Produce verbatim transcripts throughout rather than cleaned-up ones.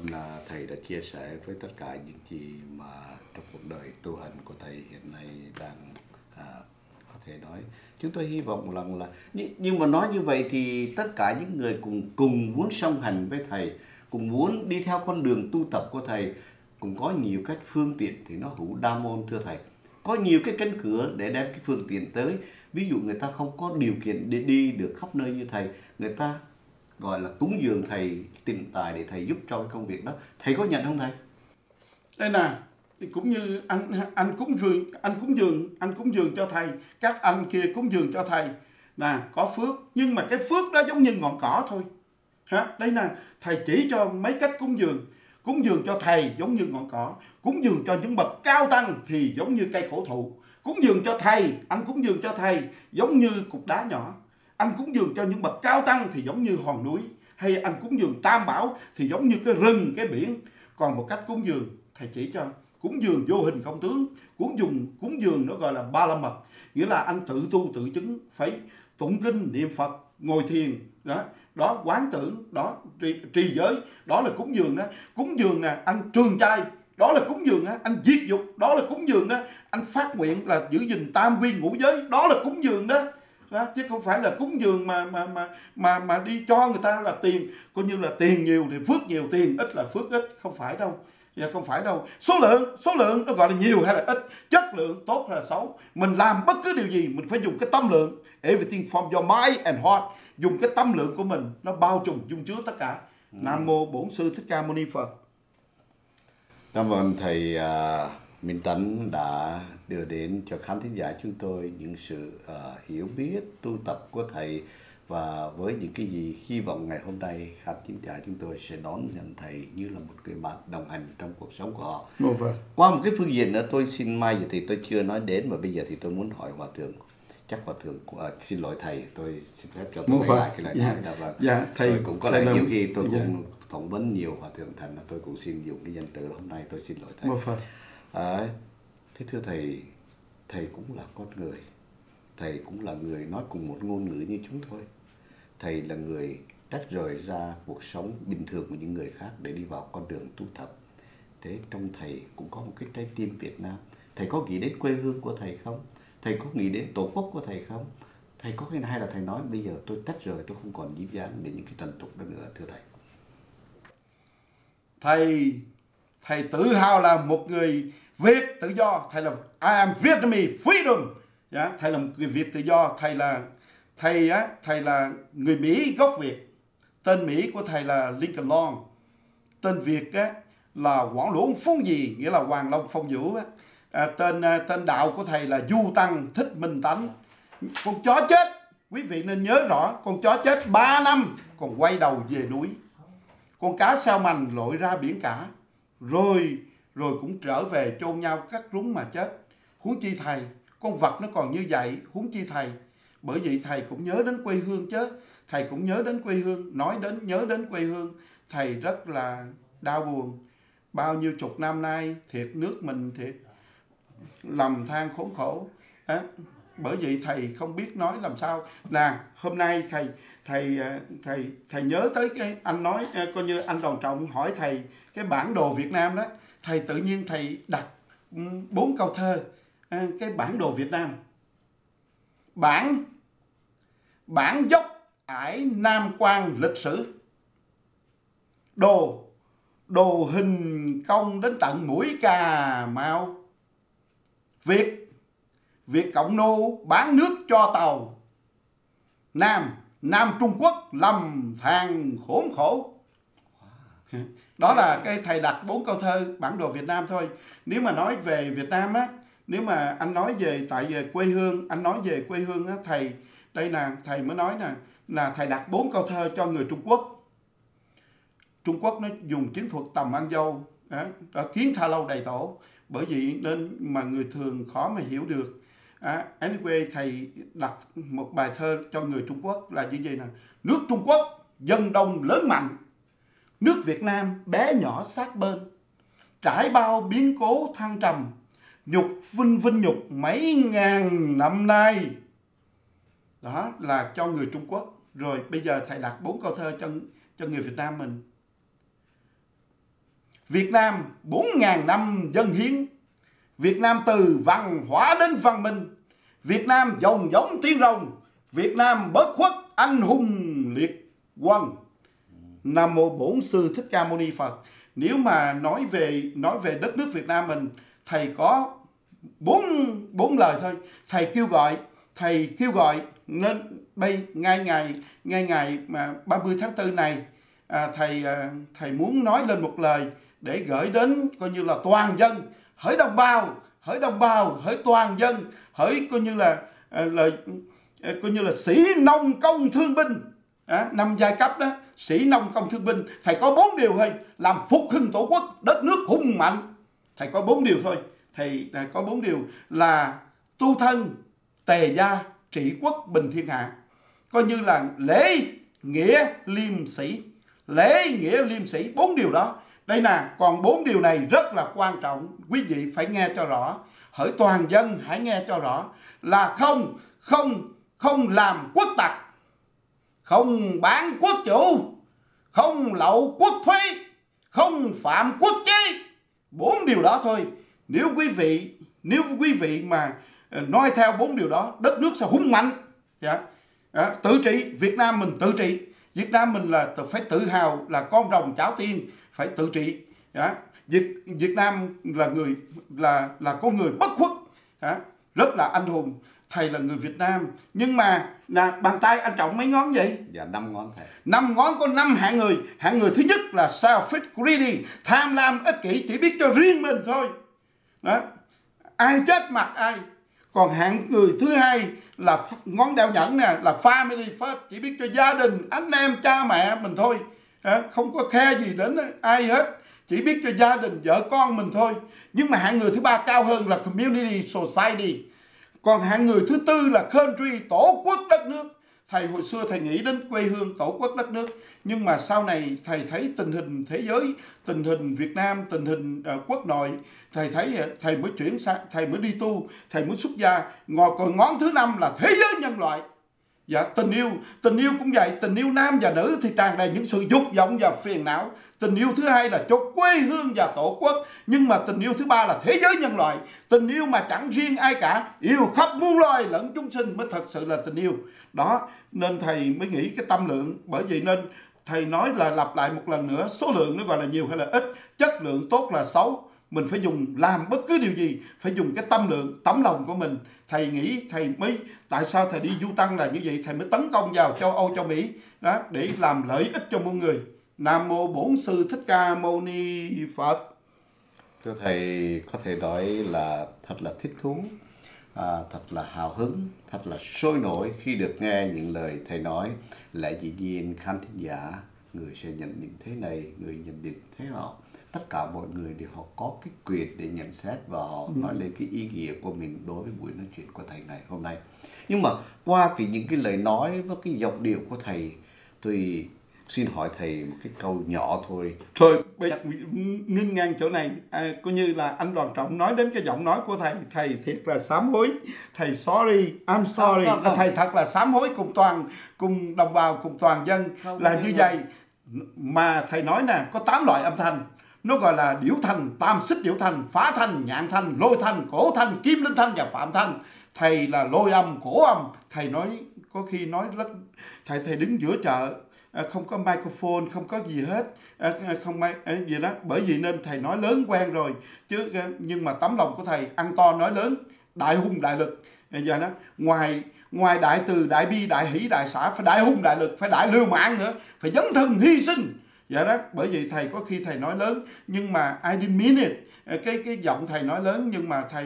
ơn là thầy đã chia sẻ với tất cả những gì mà trong cuộc đời tu hành của thầy hiện nay đang à, có thể nói. Chúng tôi hy vọng rằng là nhưng, nhưng mà nói như vậy thì tất cả những người cùng cùng muốn song hành với thầy, cùng muốn đi theo con đường tu tập của thầy, cũng có nhiều cách phương tiện thì nó hữu đa môn thưa thầy. Có nhiều cái cánh cửa để đem cái phương tiện tới. Ví dụ người ta không có điều kiện để đi được khắp nơi như thầy, người ta gọi là cúng dường thầy tiền tài để thầy giúp cho cái công việc đó. Thầy có nhận không thầy? Đây nè, cũng như anh anh cúng dường anh cúng dường anh cúng dường cho thầy, các anh kia cúng dường cho thầy nè, có phước, nhưng mà cái phước đó giống như ngọn cỏ thôi. Hả? Đây nè, thầy chỉ cho mấy cách cúng dường. Cúng dường cho thầy giống như ngọn cỏ, cúng dường cho những bậc cao tăng thì giống như cây cổ thụ. Cúng dường cho thầy, anh cúng dường cho thầy giống như cục đá nhỏ. Anh cúng dường cho những bậc cao tăng thì giống như hòn núi. Hay anh cúng dường tam bảo thì giống như cái rừng, cái biển. Còn một cách cúng dường thầy chỉ cho, cúng dường vô hình không tướng. Cúng dường, cúng dường nó gọi là ba la mật, nghĩa là anh tự tu tự chứng, phải tụng kinh niệm Phật, ngồi thiền đó, đó quán tưởng, đó trì, trì giới, đó là cúng dường đó. Cúng dường nè, anh trường trai, đó là cúng dường đó. Anh diệt dục, đó là cúng dường đó. Anh phát nguyện là giữ gìn tam quy ngũ giới, đó là cúng dường đó. Đó, chứ không phải là cúng dường mà mà mà mà mà đi cho người ta là tiền, coi như là tiền nhiều thì phước nhiều, tiền ít là phước ít, không phải đâu. Dạ, không phải đâu. Số lượng, số lượng nó gọi là nhiều hay là ít, chất lượng tốt hay là xấu. Mình làm bất cứ điều gì mình phải dùng cái tâm lượng. Everything from your mind and heart. Dùng cái tâm lượng của mình, nó bao trùm dung chứa tất cả. Ừ. Nam mô Bổn Sư Thích Ca Mâu Ni Phật. Cảm ơn thầy uh, Minh Tấn đã đưa đến cho khán thính giả chúng tôi những sự uh, hiểu biết tu tập của thầy. Và với những cái gì hy vọng ngày hôm nay khán thính giả chúng tôi sẽ đón nhận thầy như là một người bạn đồng hành trong cuộc sống của họ. Một vâng. Qua một cái phương diện nữa tôi xin mai giờ thì tôi chưa nói đến, mà bây giờ thì tôi muốn hỏi Hòa Thượng. Chắc Hòa Thượng uh, xin lỗi thầy, tôi xin phép cho tôi quay lại cái lời nói đó. Và dạ, thầy, tôi cũng có lẽ nhiều khi tôi dạ. cũng phỏng vấn nhiều Hòa Thượng thành là tôi cũng xin dùng cái danh từ hôm nay tôi xin lỗi thầy. Một phần. À, thế thưa thầy, thầy cũng là con người, thầy cũng là người nói cùng một ngôn ngữ như chúng tôi. Thầy là người tách rời ra cuộc sống bình thường của những người khác để đi vào con đường tu tập. Thế trong thầy cũng có một cái trái tim Việt Nam. Thầy có nghĩ đến quê hương của thầy không? Thầy có nghĩ đến tổ quốc của thầy không? Thầy có cái hay là thầy nói bây giờ tôi tách rời, tôi không còn dính dáng đến những cái trần tục đó nữa thưa thầy? Thầy thầy tự hào là một người Việt tự do. Thầy là I am Vietnamese freedom. Dạ, thầy là một người Việt tự do. Thầy là thầy á, thầy là người Mỹ gốc Việt. Tên Mỹ của thầy là Lincoln Long. Tên Việt á là Quảng Lũng Phong Gì, nghĩa là Hoàng Long Phong Vũ á. À, tên tên đạo của thầy là Du Tăng Thích Minh Tánh. Con chó chết, quý vị nên nhớ rõ, con chó chết ba năm còn quay đầu về núi. Con cá sao mành lội ra biển cả, rồi rồi cũng trở về chôn nhau cắt rúng mà chết. Huống chi thầy, con vật nó còn như vậy, huống chi thầy. Bởi vậy thầy cũng nhớ đến quê hương chứ. Thầy cũng nhớ đến quê hương, nói đến nhớ đến quê hương. Thầy rất là đau buồn. Bao nhiêu chục năm nay, thiệt nước mình thiệt lầm than khốn khổ. À, bởi vậy thầy không biết nói làm sao. Là hôm nay thầy thầy thầy thầy nhớ tới cái anh nói, coi như anh Đoàn Trọng hỏi thầy cái bản đồ Việt Nam đó. Thầy tự nhiên thầy đặt bốn câu thơ cái bản đồ Việt Nam. Bản Bản dốc ải Nam Quan lịch sử. Đồ Đồ hình công đến tận mũi Cà Mau. Việt Việt Cộng nô bán nước cho Tàu. Nam Nam Trung Quốc lầm than khốn khổ. Đó là cái thầy đặt bốn câu thơ bản đồ Việt Nam thôi. Nếu mà nói về Việt Nam á, nếu mà anh nói về tại về quê hương, anh nói về quê hương á, thầy đây là thầy mới nói nè, là thầy đặt bốn câu thơ cho người Trung Quốc. Trung Quốc nó dùng chiến thuật tầm ăn dâu, đó, đó kiến tha lâu đầy tổ. Bởi vậy nên mà người thường khó mà hiểu được. À, anyway, thầy đặt một bài thơ cho người Trung Quốc là như vậy nè. Nước Trung Quốc dân đông lớn mạnh, nước Việt Nam bé nhỏ sát bên. Trải bao biến cố thăng trầm, nhục vinh vinh nhục mấy ngàn năm nay. Đó là cho người Trung Quốc. Rồi bây giờ thầy đặt bốn câu thơ cho, cho người Việt Nam mình. Việt Nam bốn ngàn năm dân hiến, Việt Nam từ văn hóa đến văn minh, Việt Nam dòng giống tiên rồng, Việt Nam bất khuất anh hùng liệt quân. Nam mô Bổn Sư Thích Ca Mâu Ni Phật. Nếu mà nói về nói về đất nước Việt Nam mình, thầy có bốn bốn lời thôi. Thầy kêu gọi thầy kêu gọi nên đây ngay ngày ngay ngày mà ba mươi tháng tư này, à, thầy à, thầy muốn nói lên một lời để gửi đến coi như là toàn dân, hỡi đồng bào, hỡi đồng bào, hỡi toàn dân, hỡi coi như là à, lời à, coi như là sĩ nông công thương binh, à, năm giai cấp đó, sĩ nông công thương binh. Thầy có bốn điều thôi: làm phục hưng tổ quốc, đất nước hùng mạnh. Thầy có bốn điều thôi. Thầy, thầy có bốn điều là tu thân, tề gia, trị quốc, bình thiên hạ. Coi như là lễ nghĩa liêm sĩ, lễ nghĩa liêm sĩ, bốn điều đó. Đây nè, còn bốn điều này rất là quan trọng, quý vị phải nghe cho rõ. Hỡi toàn dân hãy nghe cho rõ là không không không làm quốc tặc, không bán quốc chủ, không lậu quốc thuế, không phạm quốc chế. Bốn điều đó thôi. Nếu quý vị nếu quý vị mà nói theo bốn điều đó, đất nước sẽ hùng mạnh. Dạ. À, tự trị, Việt Nam mình tự trị. Việt Nam mình là phải tự hào là con rồng cháu tiên, phải tự trị. Dạ. Việt Việt Nam là người là là con người bất khuất, dạ, rất là anh hùng. Thầy là người Việt Nam, nhưng mà là bàn tay anh trọng mấy ngón vậy? Dạ năm ngón thầy. Năm ngón có năm hạng người. Hạng người thứ nhất là selfish greedy, tham lam ích kỷ, chỉ biết cho riêng mình thôi. Đó. Ai chết mặt ai. Còn hạng người thứ hai là ngón đeo nhẫn nè, là family first, chỉ biết cho gia đình, anh em, cha mẹ mình thôi. Không có khe gì đến ai hết, chỉ biết cho gia đình, vợ con mình thôi. Nhưng mà hạng người thứ ba cao hơn là community, society. Còn hạng người thứ tư là country, tổ quốc đất nước. Thầy hồi xưa thầy nghĩ đến quê hương, tổ quốc đất nước. Nhưng mà sau này thầy thấy tình hình thế giới, tình hình Việt Nam, tình hình uh, quốc nội, thầy thấy thầy mới chuyển sang, thầy mới đi tu, thầy mới xuất gia. Ngồi còn ngón thứ năm là thế giới nhân loại. Dạ, tình yêu, tình yêu cũng vậy. Tình yêu nam và nữ thì tràn đầy những sự dục vọng và phiền não. Tình yêu thứ hai là cho quê hương và tổ quốc. Nhưng mà tình yêu thứ ba là thế giới nhân loại. Tình yêu mà chẳng riêng ai cả, yêu khắp muôn loài lẫn chúng sinh mới thật sự là tình yêu. Đó, nên thầy mới nghĩ cái tâm lượng. Bởi vậy nên thầy nói là lặp lại một lần nữa, số lượng nó gọi là nhiều hay là ít, chất lượng tốt là xấu. Mình phải dùng làm bất cứ điều gì, phải dùng cái tâm lượng, tấm lòng của mình. Thầy nghĩ thầy mới, tại sao thầy đi du tăng là như vậy, thầy mới tấn công vào châu Âu, châu Mỹ đó, để làm lợi ích cho muôn người. Nam mô Bổn Sư Thích Ca Mâu Ni Phật. Thưa thầy, có thể nói là thật là thích thú, à, thật là hào hứng, thật là sôi nổi khi được nghe những lời thầy nói. Lẽ dĩ nhiên khán thính giả, người sẽ nhận định thế này, người nhận định thế nọ. Tất cả mọi người thì họ có cái quyền để nhận xét và họ ừ. nói lên cái ý nghĩa của mình đối với buổi nói chuyện của thầy ngày hôm nay. Nhưng mà qua cái những cái lời nói và cái giọng điệu của thầy, tôi xin hỏi thầy một cái câu nhỏ thôi. Thôi, bây giờ ngưng ngang chỗ này, à, coi như là anh Đoàn Trọng nói đến cái giọng nói của thầy, thầy thiệt là sám hối, thầy sorry, I'm sorry, không, không, không. Thầy thật là sám hối cùng toàn, cùng đồng bào, cùng toàn dân không, là như vậy. Mà thầy nói nè, có tám loại âm thanh. Nó gọi là điểu thanh, tam xích điểu thanh, phá thanh, nhạn thanh, lôi thanh, cổ thanh, kim linh thanh và phạm thanh. Thầy là lôi âm, cổ âm. Thầy nói, có khi nói rất, thầy thầy đứng giữa chợ, không có microphone, không có gì hết, không gì đó. Bởi vì nên thầy nói lớn quen rồi, chứ nhưng mà tấm lòng của thầy ăn to nói lớn, đại hùng đại lực. Giờ đó, ngoài ngoài đại từ, đại bi, đại hỷ, đại xã, phải đại hùng đại lực, phải đại lưu mạng nữa, phải dấn thân hy sinh. Dạ đó, bởi vì thầy có khi thầy nói lớn, nhưng mà I didn't mean it. Cái cái giọng thầy nói lớn, nhưng mà thầy,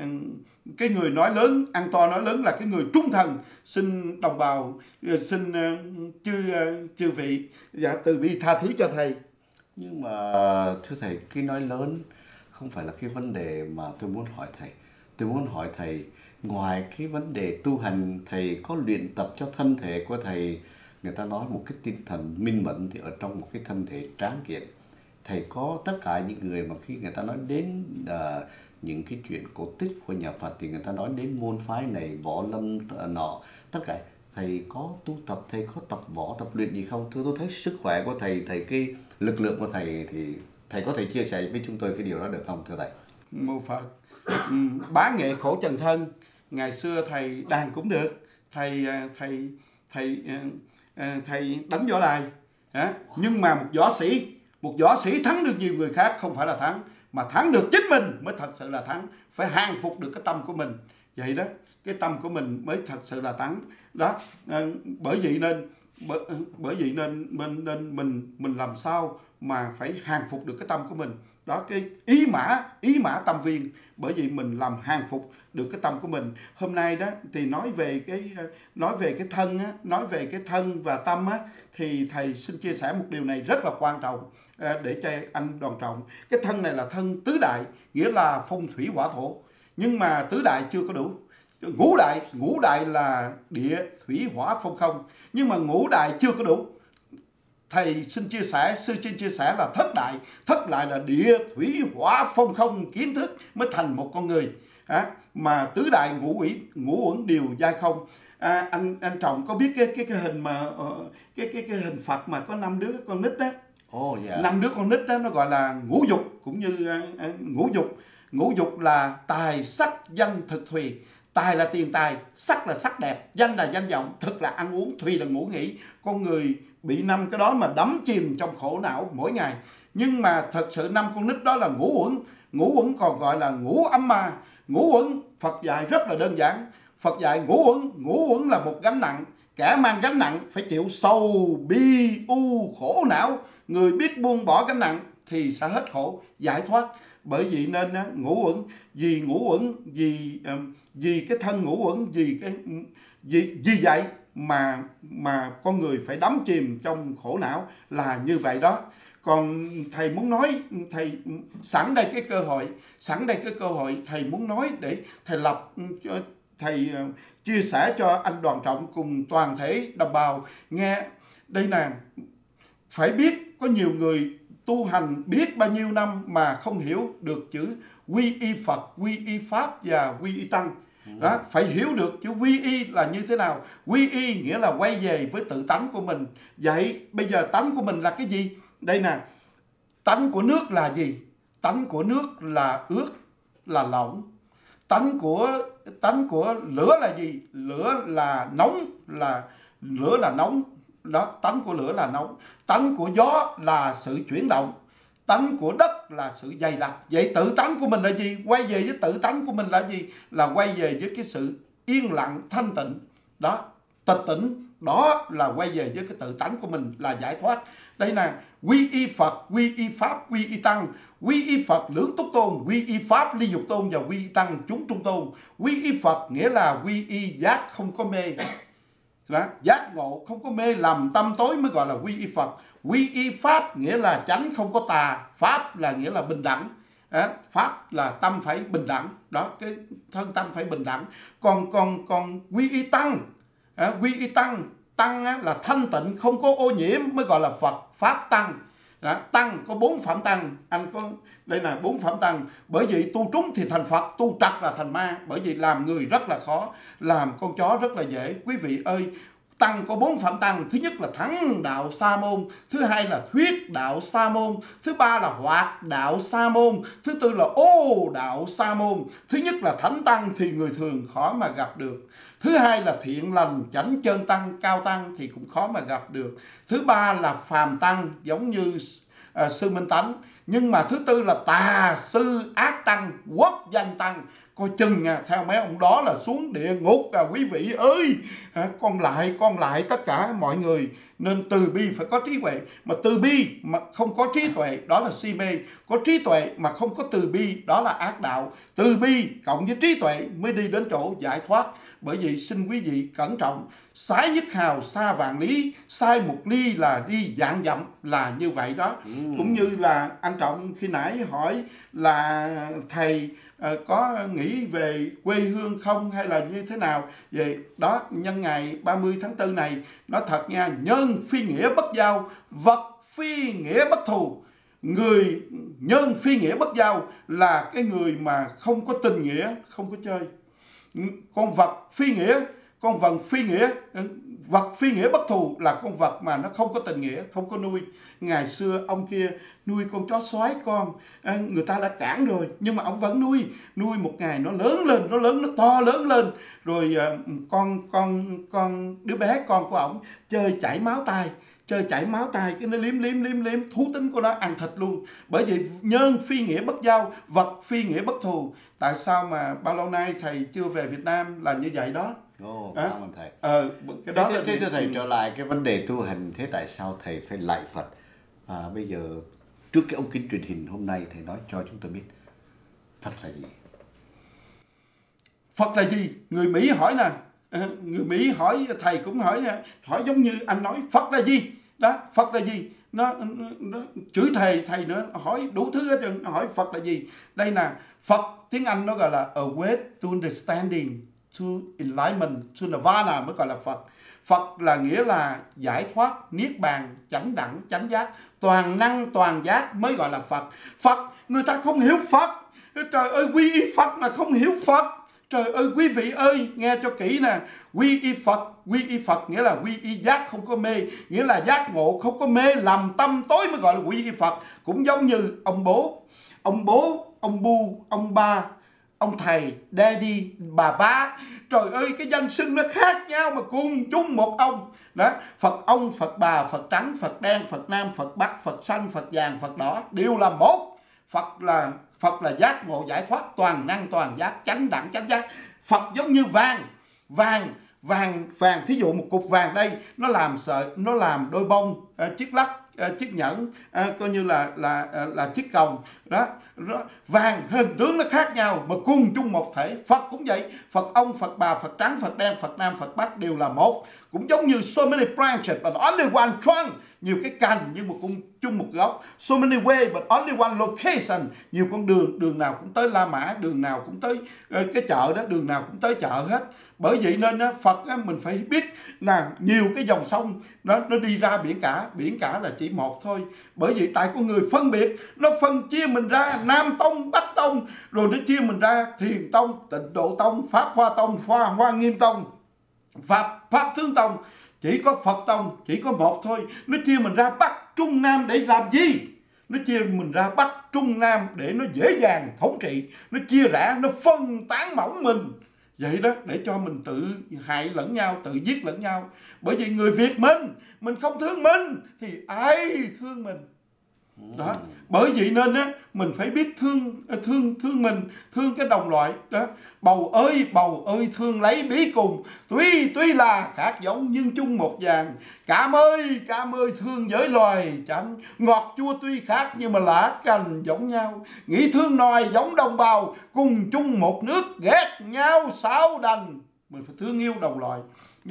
cái người nói lớn, ăn to nói lớn là cái người trung thần. Xin đồng bào, xin chư chư vị, dạ, từ bi tha thứ cho thầy. Nhưng mà thưa thầy, cái nói lớn không phải là cái vấn đề mà tôi muốn hỏi thầy. Tôi muốn hỏi thầy, ngoài cái vấn đề tu hành, thầy có luyện tập cho thân thể của thầy, người ta nói một cái tinh thần minh mẫn thì ở trong một cái thân thể tráng kiện. Thầy có tất cả những người mà khi người ta nói đến uh, những cái chuyện cổ tích của nhà Phật thì người ta nói đến môn phái này, võ lâm uh, nọ, tất cả. Thầy có tu tập, thầy có tập võ, tập luyện gì không? Thưa tôi thấy sức khỏe của thầy, thầy cái lực lượng của thầy thì Thầy có thể chia sẻ với chúng tôi cái điều đó được không thưa thầy? Mô Phật. Ừ, bá nghệ khổ trần thân. Ngày xưa thầy đàn cũng được, thầy thầy thầy thầy đánh võ đài, nhưng mà một võ sĩ một võ sĩ thắng được nhiều người khác không phải là thắng, mà thắng được chính mình mới thật sự là thắng. Phải hàng phục được cái tâm của mình, vậy đó, cái tâm của mình mới thật sự là thắng đó. Bởi vậy nên bởi, bởi vậy nên mình nên mình mình làm sao mà phải hàng phục được cái tâm của mình đó, cái ý mã ý mã tâm viên. Bởi vì mình làm hàng phục được cái tâm của mình. Hôm nay đó thì nói về cái nói về cái thân á, nói về cái thân và tâm á, thì thầy xin chia sẻ một điều này rất là quan trọng để cho anh Đoàn Trọng. Cái thân này là thân tứ đại, nghĩa là phong thủy hỏa thổ, nhưng mà tứ đại chưa có đủ. Ngũ đại ngũ đại là địa thủy hỏa phong không, nhưng mà ngũ đại chưa có đủ. Thầy xin chia sẻ, sư xin chia sẻ là thất đại. Thất đại là địa thủy hỏa phong không, kiến thức mới thành một con người. À, mà tứ đại ngũ ủy ngũ uẩn đều giai không. À, anh anh Trọng có biết cái cái cái hình mà cái cái cái hình Phật mà có năm đứa con nít đó. Oh, yeah. Năm đứa con nít đó nó gọi là ngũ dục, cũng như uh, ngũ dục. Ngũ dục là tài sắc danh thực thùy. Tài là tiền tài, sắc là sắc đẹp, danh là danh vọng, thực là ăn uống, thùy là ngủ nghỉ. Con người bị năm cái đó mà đắm chìm trong khổ não mỗi ngày. Nhưng mà thật sự năm con nít đó là ngũ uẩn. Ngũ uẩn còn gọi là ngũ âm ma. Ngũ uẩn Phật dạy rất là đơn giản. Phật dạy ngũ uẩn, ngũ uẩn là một gánh nặng. Kẻ mang gánh nặng phải chịu sầu, bi, u, khổ não. Người biết buông bỏ gánh nặng thì sẽ hết khổ, giải thoát. Bởi vậy nên ngũ uẩn, vì ngũ uẩn, vì vì cái thân ngũ uẩn, vì cái vì, vì vậy mà mà con người phải đắm chìm trong khổ não là như vậy đó. Còn thầy muốn nói, thầy sẵn đây cái cơ hội, sẵn đây cái cơ hội thầy muốn nói để thầy lập thầy chia sẻ cho anh Đoàn Trọng cùng toàn thể đồng bào nghe. Đây nè, phải biết có nhiều người tu hành biết bao nhiêu năm mà không hiểu được chữ quy y Phật, quy y Pháp và quy y Tăng. Đó, phải hiểu được chữ quy y là như thế nào. Quy y nghĩa là quay về với tự tánh của mình. Vậy bây giờ tánh của mình là cái gì? Đây nè, tánh của nước là gì? Tánh của nước là ướt, là lỏng. Tánh của tánh của lửa là gì? Lửa là nóng, là lửa là nóng. Đó, tánh của lửa là nóng. Tánh của gió là sự chuyển động. Tánh của đất là sự dày đặc. Vậy tự tánh của mình là gì? Quay về với tự tánh của mình là gì? Là quay về với cái sự yên lặng thanh tịnh. Đó, tịch tỉnh. Đó là quay về với cái tự tánh của mình, là giải thoát. Đây nè, quy y Phật, quy y Pháp, quy y Tăng. Quy y Phật lưỡng túc tôn, quy y Pháp ly dục tôn, và quy y Tăng chúng trung tôn. Quy y Phật nghĩa là quy y giác không có mê. Đó, giác ngộ không có mê lầm tâm tối mới gọi là quy y Phật. Quy y Pháp nghĩa là chánh không có tà. Pháp là nghĩa là bình đẳng. Đó, Pháp là tâm phải bình đẳng. Đó, cái thân tâm phải bình đẳng. Còn còn còn quy y Tăng, à, quy y Tăng Tăng á, là thanh tịnh không có ô nhiễm mới gọi là Phật. Pháp Tăng. Đó, Tăng có bốn phẩm Tăng. Anh có đây là bốn phẩm Tăng. Bởi vì tu trúng thì thành Phật, tu trật là thành ma. Bởi vì làm người rất là khó, làm con chó rất là dễ. Quý vị ơi, Tăng có bốn phẩm Tăng. Thứ nhất là thắng đạo sa môn, thứ hai là thuyết đạo sa môn, thứ ba là hoạt đạo sa môn, thứ tư là ô đạo sa môn. Thứ nhất là thánh Tăng thì người thường khó mà gặp được. Thứ hai là thiện lành chánh chân Tăng, cao Tăng thì cũng khó mà gặp được. Thứ ba là phàm Tăng giống như uh, sư Minh Tánh. Nhưng mà thứ tư là tà sư ác Tăng, quốc danh Tăng. Coi chừng à, theo mấy ông đó là xuống địa ngục à, quý vị ơi. À, con lại, con lại tất cả mọi người. Nên từ bi phải có trí huệ. Mà từ bi mà không có trí tuệ, đó là si mê. Có trí tuệ mà không có từ bi, đó là ác đạo. Từ bi cộng với trí tuệ mới đi đến chỗ giải thoát. Bởi vậy xin quý vị cẩn trọng. Sái nhất hào xa vạn lý, sai một ly là đi vạn dặm, là như vậy đó. Ừ. Cũng như là anh Trọng khi nãy hỏi là thầy uh, có nghĩ về quê hương không hay là như thế nào. Vậy đó, nhân ngày ba mươi tháng tư này, nói thật nha, nhân phi nghĩa bất giao, vật phi nghĩa bất thù. Người nhân phi nghĩa bất giao là cái người mà không có tình nghĩa, không có chơi. Con vật phi nghĩa, con vật phi nghĩa, vật phi nghĩa bất thù là con vật mà nó không có tình nghĩa, không có nuôi. Ngày xưa ông kia nuôi con chó sói con, người ta đã cản rồi, nhưng mà ông vẫn nuôi. Nuôi một ngày nó lớn lên, nó lớn, nó to lớn lên. Rồi con con con đứa bé con của ông chơi chảy máu tai, chơi chảy máu tai, cái nó liếm liếm liếm liếm, thú tính của nó ăn thịt luôn. Bởi vì nhân phi nghĩa bất giao, vật phi nghĩa bất thù. Tại sao mà bao lâu nay thầy chưa về Việt Nam là như vậy đó. Ồ, à, cảm ơn thầy. Ờ, cái đó thế, là thế, thế, thầy trở lại cái vấn đề tu hành, thế tại sao thầy phải lạy Phật? À, bây giờ trước cái ống kính truyền hình hôm nay thầy nói cho chúng tôi biết Phật là gì? Phật là gì? Người Mỹ hỏi nè, người Mỹ hỏi, thầy cũng hỏi nè, hỏi giống như anh nói Phật là gì? Đó, Phật là gì? Nó, nó, nó chửi thầy, thầy nữa hỏi đủ thứ hết trơn, hỏi Phật là gì? Đây nè, Phật tiếng Anh nó gọi là a way to understanding, to enlightenment, to nirvana mới gọi là Phật. Phật là nghĩa là giải thoát, niết bàn, chánh đẳng, chánh giác, toàn năng, toàn giác mới gọi là Phật. Phật, người ta không hiểu Phật. Trời ơi, quy y Phật mà không hiểu Phật. Trời ơi, quý vị ơi, nghe cho kỹ nè. Quy y Phật, quy y Phật nghĩa là quy y giác không có mê, nghĩa là giác ngộ không có mê, làm tâm tối mới gọi là quy y Phật. Cũng giống như ông bố, ông bố, ông bu, ông ba, ông thầy, daddy, bà bá. Trời ơi, cái danh xưng nó khác nhau mà cùng chung một ông. Đó, Phật ông, Phật bà, Phật trắng, Phật đen, Phật nam, Phật bắc, Phật xanh, Phật vàng, Phật đỏ đều là một. Phật là Phật là giác ngộ giải thoát, toàn năng toàn giác, chánh đẳng chánh giác. Phật giống như vàng, vàng, vàng, vàng. Thí dụ một cục vàng đây, nó làm sợi, nó làm đôi bông, uh, chiếc lắc, uh, chiếc nhẫn, uh, coi như là là uh, là chiếc còng đó. Đó. Vàng hình tướng nó khác nhau mà cùng chung một thể. Phật cũng vậy, Phật ông, Phật bà, Phật trắng, Phật đen, Phật nam, Phật bắc đều là một. Cũng giống như so many branches but only one trunk, nhiều cái cành nhưng mà cùng chung một gốc. So many way but only one location, nhiều con đường, đường nào cũng tới La Mã, đường nào cũng tới cái chợ đó, đường nào cũng tới chợ hết. Bởi vậy nên á, Phật á, mình phải biết là nhiều cái dòng sông nó nó đi ra biển cả, biển cả là chỉ một thôi. Bởi vậy tại con người phân biệt, nó phân chia mình ra Nam Tông, Bắc Tông, rồi nó chia mình ra Thiền Tông, Tịnh Độ Tông, Pháp Hoa Tông, Hoa Hoa Nghiêm Tông, Pháp Pháp Thương Tông. Chỉ có Phật Tông, chỉ có một thôi. Nó chia mình ra Bắc, Trung, Nam để làm gì? Nó chia mình ra Bắc, Trung, Nam để nó dễ dàng thống trị. Nó chia rẽ, nó phân tán mỏng mình. Vậy đó, để cho mình tự hại lẫn nhau, tự giết lẫn nhau. Bởi vì người Việt mình, mình không thương mình thì ai thương mình? Đó, bởi vậy nên á, mình phải biết thương thương thương mình, thương cái đồng loại đó. Bầu ơi, bầu ơi thương lấy bí cùng, tuy tuy là khác giống nhưng chung một vàng. Cảm ơi, cảm ơi thương giới loài chánh, ngọt chua tuy khác nhưng mà lá cành giống nhau. Nghĩ thương nòi giống đồng bào, cùng chung một nước ghét nhau sao đành. Mình phải thương yêu đồng loại.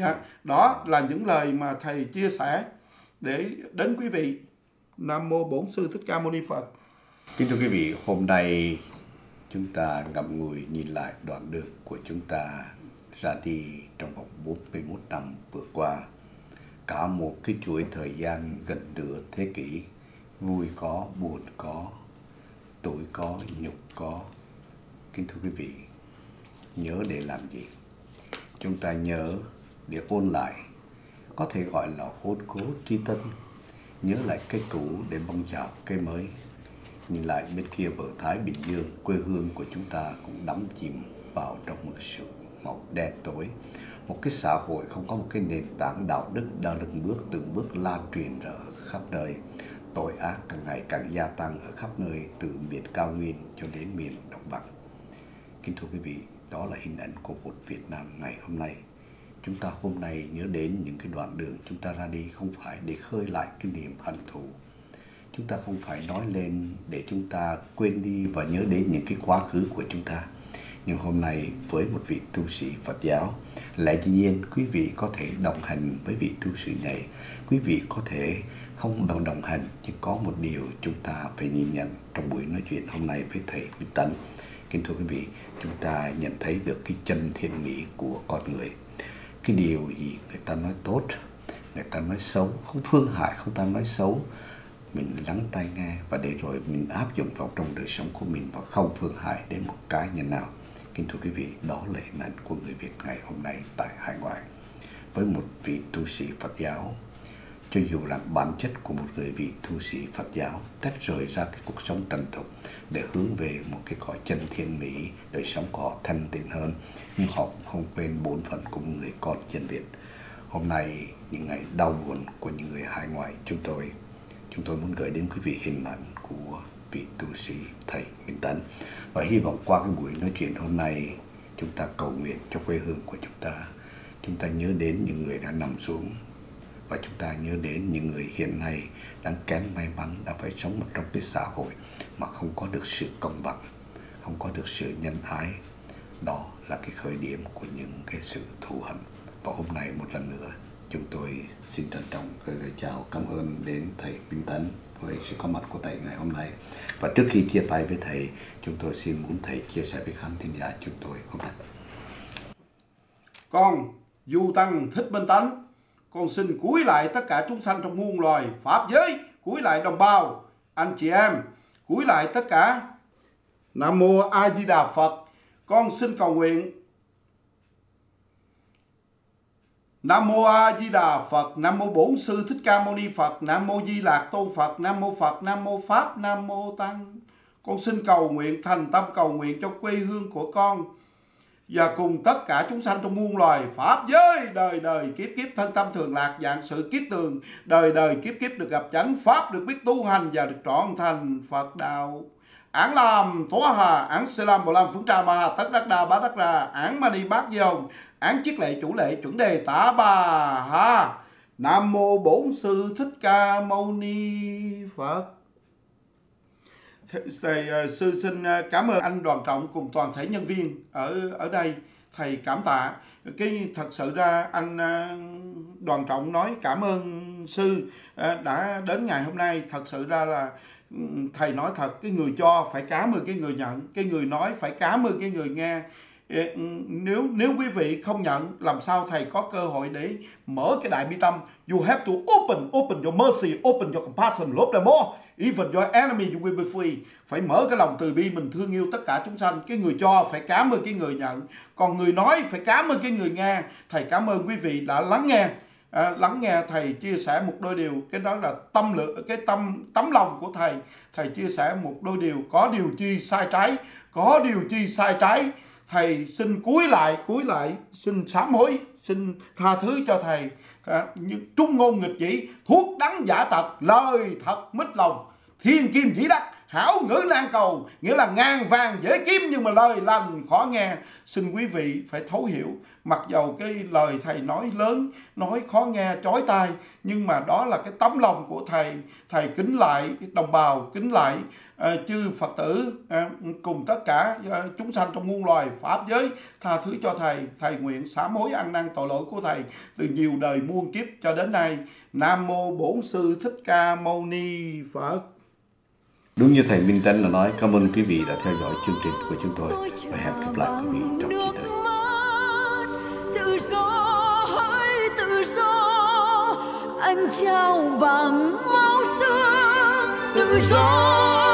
Đó là những lời mà thầy chia sẻ để đến quý vị. Nam mô Bổn Sư Thích Ca Mâu Ni Phật. Kính thưa quý vị, hôm nay chúng ta ngậm ngùi nhìn lại đoạn đường của chúng ta ra đi trong vòng bốn mươi mốt năm vừa qua. Cả một cái chuỗi thời gian gần nửa thế kỷ, vui có, buồn có, tuổi có, nhục có. Kính thưa quý vị, nhớ để làm gì? Chúng ta nhớ để ôn lại, có thể gọi là hôn cố tri tân. Nhớ lại cái cũ để mong chào cái mới. Nhìn lại bên kia bờ Thái Bình Dương, quê hương của chúng ta cũng đắm chìm vào trong một sự màu đen tối. Một cái xã hội không có một cái nền tảng đạo đức đã từng bước từng bước lan truyền ở khắp nơi. Tội ác càng ngày càng gia tăng ở khắp nơi, từ miền cao nguyên cho đến miền đồng bằng. Kính thưa quý vị, đó là hình ảnh của một Việt Nam ngày hôm nay. Chúng ta hôm nay nhớ đến những cái đoạn đường chúng ta ra đi không phải để khơi lại cái niềm hận thù. Chúng ta không phải nói lên để chúng ta quên đi và nhớ đến những cái quá khứ của chúng ta. Nhưng hôm nay với một vị tu sĩ Phật giáo, lẽ dĩ nhiên quý vị có thể đồng hành với vị tu sĩ này. Quý vị có thể không đồng đồng hành, nhưng có một điều chúng ta phải nhìn nhận trong buổi nói chuyện hôm nay với Thầy Minh Tấn. Kính thưa quý vị, chúng ta nhận thấy được cái chân thiện mỹ của con người. Cái điều gì người ta nói tốt, người ta nói xấu, không phương hại, không ta nói xấu, mình lắng tai nghe và để rồi mình áp dụng vào trong đời sống của mình và không phương hại đến một cá nhân nào. Kính thưa quý vị, đó là hình ảnh của người Việt ngày hôm nay tại hải ngoại. Với một vị tu sĩ Phật giáo, cho dù là bản chất của một người vị tu sĩ Phật giáo tách rời ra cái cuộc sống trần tục để hướng về một cái cõi chân thiên mỹ, đời sống của họ thanh tịnh hơn, nhưng họ cũng không quên bổn phận của người con dân Việt. Hôm nay, những ngày đau buồn của những người hải ngoại, chúng tôi chúng tôi muốn gửi đến quý vị hình ảnh của vị tu sĩ thầy Minh Tấn, và hy vọng qua cái buổi nói chuyện hôm nay, chúng ta cầu nguyện cho quê hương của chúng ta. Chúng ta nhớ đến những người đã nằm xuống, và chúng ta nhớ đến những người hiện nay đang kém may mắn, đang phải sống trong cái xã hội mà không có được sự công bằng, không có được sự nhân ái. Đó là cái khởi điểm của những cái sự thù hận. Và hôm nay một lần nữa, chúng tôi xin trân trọng gửi lời chào cảm ơn đến thầy Minh Tấn với sự có mặt của thầy ngày hôm nay. Và trước khi chia tay với thầy, chúng tôi xin muốn thầy chia sẻ với khán thính giả chúng tôi hôm nay. Con Du Tăng Thích Minh Tấn, con xin cúi lại tất cả chúng sanh trong muôn loài pháp giới, cúi lại đồng bào, anh chị em, cúi lại tất cả. Nam Mô A Di Đà Phật. Con xin cầu nguyện. Nam Mô A Di Đà Phật. Nam Mô Bổn Sư Thích Ca Mâu Ni Phật. Nam Mô Di Lạc Tôn Phật. Nam Mô Phật. Nam Mô Pháp. Nam Mô Tăng. Con xin cầu nguyện, thành tâm cầu nguyện cho quê hương của con và cùng tất cả chúng sanh trong muôn loài pháp giới, đời đời kiếp kiếp thân tâm thường lạc, dạng sự kiết tường, đời đời kiếp kiếp được gặp chánh pháp, được biết tu hành và được trọn thành Phật đạo. Án làm Thoa Hà, án Sê Lam Bồ Lam Phướng Tra Ma Hà Tất Đắc Đa Bá Đắc Ra, án Mani Bát Dông, án Chiết Lệ Chủ Lệ Chuẩn Đề Tả Bà Ha. Nam Mô Bổn Sư Thích Ca Mâu Ni Phật. Thầy sư xin cảm ơn anh Đoàn Trọng cùng toàn thể nhân viên ở ở đây. Thầy cảm tạ. Cái thật sự ra anh Đoàn Trọng nói cảm ơn sư đã đến ngày hôm nay. Thật sự ra là thầy nói thật, cái người cho phải cảm ơn cái người nhận, cái người nói phải cảm ơn cái người nghe. Nếu nếu quý vị không nhận, làm sao thầy có cơ hội để mở cái đại bi tâm? You have to open, open your mercy, open your compassion, love them more. Even your enemy you will be free. Phải mở cái lòng từ bi, mình thương yêu tất cả chúng sanh. Cái người cho phải cảm ơn cái người nhận, còn người nói phải cảm ơn cái người nghe. Thầy cảm ơn quý vị đã lắng nghe. À, lắng nghe thầy chia sẻ một đôi điều, cái đó là tâm lượng, cái tâm tấm lòng của thầy. Thầy chia sẻ một đôi điều, có điều chi sai trái, có điều chi sai trái. Thầy xin cúi lại, cúi lại, xin sám hối, xin tha thứ cho thầy. À, như trung ngôn nghịch dĩ, thuốc đắng giả tật, lời thật mít lòng, thiên kim dĩ đắc, hảo ngữ nan cầu, nghĩa là ngàn vàng dễ kiếm nhưng mà lời lành khó nghe. Xin quý vị phải thấu hiểu, mặc dầu cái lời thầy nói lớn, nói khó nghe, chói tai, nhưng mà đó là cái tấm lòng của thầy. Thầy kính lại đồng bào, kính lại uh, chư Phật tử, uh, cùng tất cả uh, chúng sanh trong muôn loài pháp giới, tha thứ cho thầy. Thầy nguyện sám hối ăn năn tội lỗi của thầy từ nhiều đời muôn kiếp cho đến nay. Nam Mô Bổn Sư Thích Ca Mâu Ni Phật. Đúng như thầy Minh Tấn là nói, cảm ơn quý vị đã theo dõi chương trình của chúng tôi và hẹn gặp lại quý vị trong kỳ tới. Tự do hỡi tự do, anh trao bằng máu xương tự do.